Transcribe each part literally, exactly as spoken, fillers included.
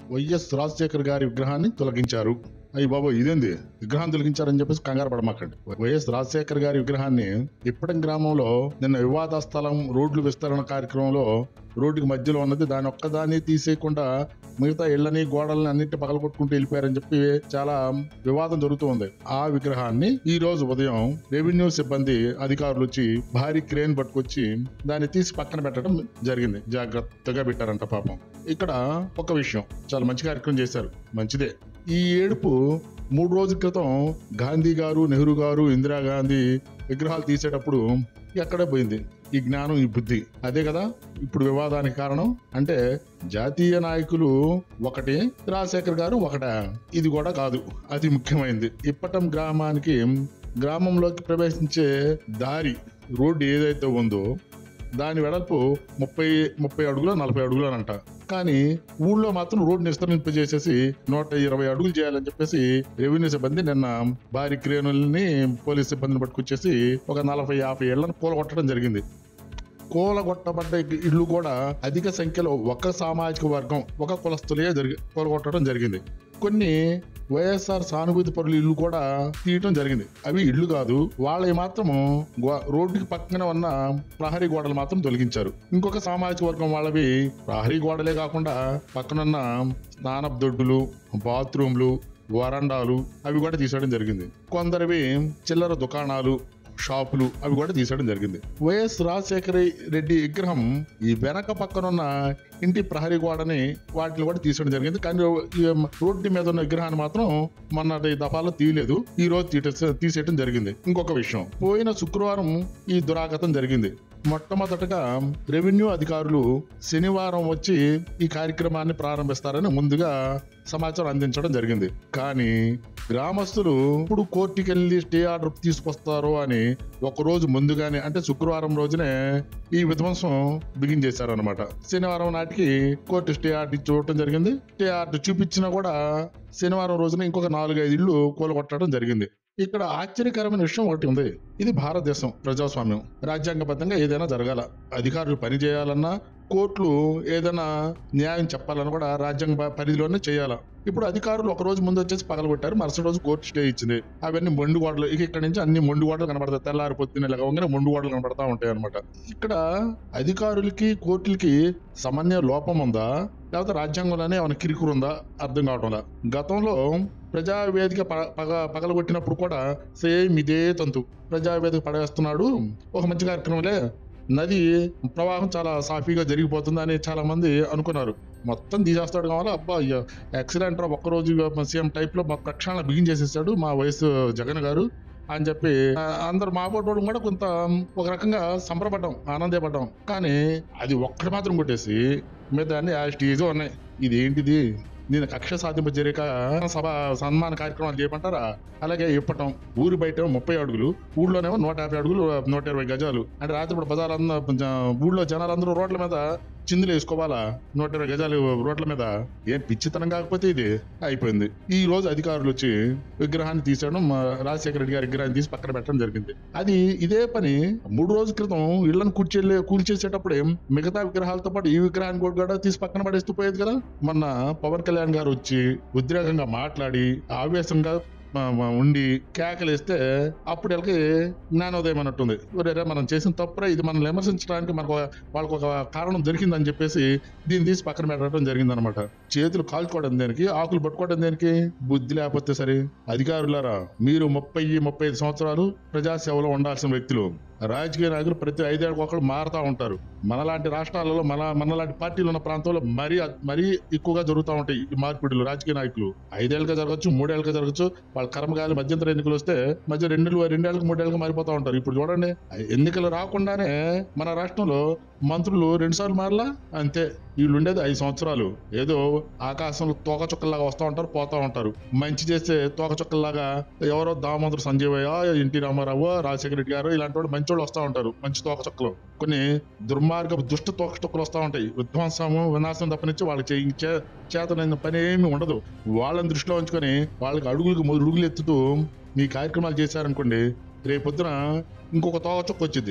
YS Rajasekhar గారి విగ్రహాన్ని తొలగించారు. అయ్యి బాబు ఇదేంది విగ్రహం తొలగించారని చెప్పేసి కంగారు పడమాకండి. వైఎస్ రాజశేఖర్ గారి విగ్రహాన్ని ఇప్పటం గ్రామంలో నిన్న వివాద స్థలం రోడ్లు విస్తరణ కార్యక్రమంలో రోడ్డుకి మధ్యలో ఉన్నది, దాని ఒక్కదాన్ని తీసేయకుండా మిగతా ఇళ్లని గోడలని అన్నింటి పగలగొట్టుకుంటూ వెళ్ళిపోయారని చెప్పి చాలా వివాదం జరుగుతూ ఉంది. ఆ విగ్రహాన్ని ఈ రోజు ఉదయం రెవెన్యూ సిబ్బంది అధికారులు వచ్చి భారీ క్రేన్ పట్టుకొచ్చి దాన్ని తీసి పక్కన పెట్టడం జరిగింది. జాగ్రత్తగా పెట్టారంట పాపం. ఇక్కడ ఒక విషయం, చాలా మంచి కార్యక్రమం చేశారు, మంచిదే. ఈ ఏడుపు మూడు రోజుల క్రితం గాంధీ గారు, నెహ్రూ గారు, ఇందిరాగాంధీ విగ్రహాలు తీసేటప్పుడు ఎక్కడే పోయింది ఈ జ్ఞానం, ఈ బుద్ధి. అదే కదా ఇప్పుడు వివాదానికి కారణం. అంటే జాతీయ నాయకులు ఒకటి, రాజశేఖర్ గారు ఒకట. ఇది కూడా కాదు, అతి ముఖ్యమైనది. ఇప్పటం గ్రామానికి గ్రామంలోకి ప్రవేశించే దారి రోడ్డు ఏదైతే ఉందో దాని వెడల్పు ముప్పై ముప్పై అడుగులు నలభై అడుగులు అంట. కానీ ఊళ్ళో మాత్రం రోడ్డు విస్తరింపజేసేసి నూట ఇరవై అడుగులు చేయాలని చెప్పేసి రెవెన్యూ సిబ్బంది నిన్న భారీ క్రేనుల్ని పోలీస్ సిబ్బందిని పట్టుకొచ్చేసి ఒక నలభై యాభై ఏళ్లను కూలగొట్టడం జరిగింది. కూలగొట్టబడ్డ ఇళ్లు కూడా అధిక సంఖ్యలో ఒక సామాజిక వర్గం, ఒక కులస్తులే జరిగి కూలగొట్టడం జరిగింది. కొన్ని వైఎస్ఆర్ సానుభూతి పరుల ఇల్లు కూడా తీయటం జరిగింది. అవి ఇళ్లు కాదు, వాళ్ళవి మాత్రము రోడ్డుకి పక్కన ఉన్న ప్రహరీ గోడలు మాత్రం తొలగించారు. ఇంకొక సామాజిక వర్గం వాళ్ళవి ప్రహరీ గోడలే కాకుండా పక్కనున్న స్నానపు దొడ్డులు, బాత్రూమ్లు, వరండాలు అవి కూడా తీసేయడం జరిగింది. కొందరివి చిల్లర దుకాణాలు, షాపులు అవి కూడా తీసేయడం జరిగింది. వైఎస్ రాజశేఖర రెడ్డి విగ్రహం ఈ వెనక పక్కనున్న ఇంటి ప్రహరీ గోడని వాటిని కూడా తీసేయడం జరిగింది. కానీ రోడ్డు మీద ఉన్న విగ్రహాన్ని మాత్రం మొన్నటి దఫాలో తీయలేదు, ఈ రోజు తీసేయడం జరిగింది. ఇంకొక విషయం, పోయిన శుక్రవారం ఈ దురాగతం జరిగింది. మొట్టమొదటగా రెవెన్యూ అధికారులు శనివారం వచ్చి ఈ కార్యక్రమాన్ని ప్రారంభిస్తారని ముందుగా సమాచారం అందించడం జరిగింది. కానీ గ్రామస్తులు ఇప్పుడు కోర్టుకి వెళ్ళి స్టే ఆర్డర్ తీసుకొస్తారో అని ఒక రోజు ముందుగానే, అంటే శుక్రవారం రోజునే ఈ విధ్వంసం బిగిన్ చేశారనమాట. శనివారం నాటికి కోర్టు స్టే ఆర్డర్ చూడటం జరిగింది. స్టే ఆర్డర్ చూపించినా కూడా శనివారం రోజున ఇంకొక నాలుగైదు ఇళ్లు కూలగొట్టడం జరిగింది. ఇక్కడ ఆశ్చర్యకరమైన విషయం ఒకటి ఉంది. ఇది భారతదేశం, ప్రజాస్వామ్యం. రాజ్యాంగబద్ధంగా ఏదైనా జరగాల, అధికారులు పని చేయాలన్నా, కోర్టులు ఏదైనా న్యాయం చెప్పాలని కూడా రాజ్యాంగ పరిధిలోనే చేయాలా. ఇప్పుడు అధికారులు ఒక రోజు ముందు వచ్చేసి పగలగొట్టారు, మరుసటి రోజు కోర్టు స్టే ఇచ్చింది. అవన్నీ మొండి గోడలు, ఇక ఇక్కడ నుంచి అన్ని మొండి గోడలు కనబడతాయి. తెల్లారి పొద్దున్న లేకపోతే మొండి గోడలు కనబడతా ఉంటాయి అనమాట. ఇక్కడ అధికారులకి కోర్టులకి సమన్వయ లోపం ఉందా, లేకపోతే రాజ్యాంగంలోనే ఏమైనా కిరికురు ఉందా అర్థం కావటంలా. గతంలో ప్రజావేదిక పగ పగలగొట్టినప్పుడు కూడా సేమ్ ఇదే తంతు. ప్రజావేదిక పడేస్తున్నాడు, ఒక మంచి కార్యక్రమంలే, నది ప్రవాహం చాలా సాఫీగా జరిగిపోతుంది అని చాలా మంది అనుకున్నారు. మొత్తం తీసేస్తాడు కావాలా, అబ్బా యాక్సిడెంట్ ఒక్కరోజు సీఎం టైప్ లో మా ప్రక్షాళన బిగిన్ చేసేసాడు మా వయసు జగన్ గారు అని చెప్పి అందరు మా పోటీ కూడా కొంత ఒక రకంగా సంబరపడ్డాం, ఆనందపడ్డాం. కానీ అది ఒక్కటి మాత్రం కొట్టేసి మిగతా అన్ని యాస్టీజ్ ఉన్నాయి. ఇదేంటిది, నేను కక్ష సాధింప జరిక సభ సన్మాన కార్యక్రమాలు చేయమంటారా? అలాగే ఇప్పటం ఊరి బయట ముప్పై అడుగులు, ఊళ్ళోనేమో నూట యాభై అడుగులు, నూట ఇరవై గజాలు. అంటే రాత్రిపూట బజార్లందరూ ఊళ్ళో జనాలందరూ రోడ్ల మీద చిందులు వేసుకోవాలా, నూట ఇరవై గజాలు రోడ్ల మీద. ఏం పిచ్చితనం కాకపోతే ఇది అయిపోయింది. ఈ రోజు అధికారులు వచ్చి విగ్రహాన్ని తీసేయడం, రాజశేఖర రెడ్డి గారి విగ్రహాన్ని తీసి పక్కన పెట్టడం జరిగింది. అది ఇదే పని మూడు రోజుల క్రితం ఇళ్లను కూర్చే కూల్చేసేటప్పుడే మిగతా విగ్రహాలతో పాటు ఈ విగ్రహాన్ని కూడా తీసి పక్కన పడేస్తూ పోయేది కదా. మొన్న పవన్ కళ్యాణ్ గారు వచ్చి ఉద్రేకంగా మాట్లాడి ఆవేశంగా ఉండి కేకలేస్తే అప్పుడు వీళ్ళకి జ్ఞానోదయం అన్నట్టుంది. వేరే మనం చేసిన తప్పురా, ఇది మనల్ని విమర్శించడానికి మనకు వాళ్ళకు ఒక కారణం దొరికిందని చెప్పేసి దీన్ని తీసి పక్కన పెట్టడం జరిగింది అనమాట. చేతులు కాల్చుకోవడం దేనికి, ఆకులు పట్టుకోవడం దేనికి? బుద్ధి లేకపోతే సరే. అధికారులారా, మీరు ముప్పై ముప్పై ఐదు సంవత్సరాలు ప్రజాసేవలో ఉండాల్సిన వ్యక్తులు. రాజకీయ నాయకులు ప్రతి ఐదేళ్ళకి ఒకళ్ళు మారుతూ ఉంటారు. మనలాంటి రాష్ట్రాలలో, మన మనలాంటి పార్టీలు ఉన్న ప్రాంతంలో మరీ మరీ ఎక్కువగా జరుగుతూ ఉంటాయి ఈ మార్పిడులు. రాజకీయ నాయకులు ఐదేళ్ళగా జరగచ్చు, మూడేళ్ళగా జరగచ్చు. వాళ్ళ కర్మకాయలు మధ్యంతర ఎన్నికలు వస్తే మధ్య రెండు రెండేళ్ళకి మూడేళ్ళకి మారిపోతూ ఉంటారు. ఇప్పుడు చూడండి, ఎన్నికలు రాకుండానే మన రాష్ట్రంలో మంత్రులు రెండు సార్లు మారలా, అంతే. వీళ్ళు ఉండేది ఐదు సంవత్సరాలు. ఏదో ఆకాశంలో తోక చుక్కల్లాగా వస్తూ ఉంటారు, పోతా ఉంటారు. మంచి చేస్తే తోక చుక్కల్లాగా ఎవరో దామోదర సంజీవయ్య, ఎన్టీ రామారావు, రాజశేఖర రెడ్డి గారు ఇలాంటి వాళ్ళు మంచి వాళ్ళు వస్తూ ఉంటారు, మంచి తోక చుక్కలు. కొన్ని దుర్మార్గ దుష్ట తోక చుక్కలు వస్తూ ఉంటాయి. విధ్వంసము, వినాశనం తప్పనిచ్చి వాళ్ళకి చేయించే చేతనైన పని ఏమి ఉండదు. వాళ్ళని దృష్టిలో ఉంచుకొని వాళ్ళకి అడుగులకు అడుగులు ఎత్తుతూ మీ కార్యక్రమాలు చేశారనుకోండి, రేపొద్దున ఇంకొక తోక చుక్క వచ్చింది.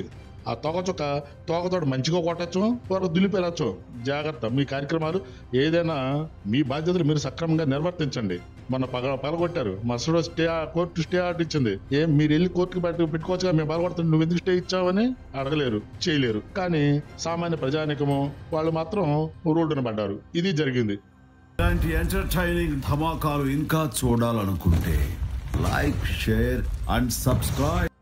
ఆ తోకచుక్క తోకతోటి మంచిగా కొట్టచ్చు, వారు దులిపేరచ్చు. జాగ్రత్త, మీ కార్యక్రమాలు ఏదైనా మీ బాధ్యతలు మీరు సక్రమంగా నిర్వర్తించండి. మొన్న పగ పగలగొట్టారు, మసడు స్టే కోర్టు స్టే ఆర్డర్ ఇచ్చింది. ఏం మీరు వెళ్ళి కోర్టుకి పెట్టి పెట్టుకోవచ్చుగా, మేము పగలగొడుతుంది నువ్వు ఎందుకు స్టే ఇచ్చావని అడగలేరు, చేయలేరు. కానీ సామాన్య ప్రజానికము వాళ్ళు మాత్రం రోడ్డున పడ్డారు. ఇది జరిగింది. ఇలాంటి ఎంటర్టైనింగ్ ధమాకాలు ఇంకా చూడాలనుకుంటే లైక్, షేర్ అండ్ సబ్స్క్రైబ్.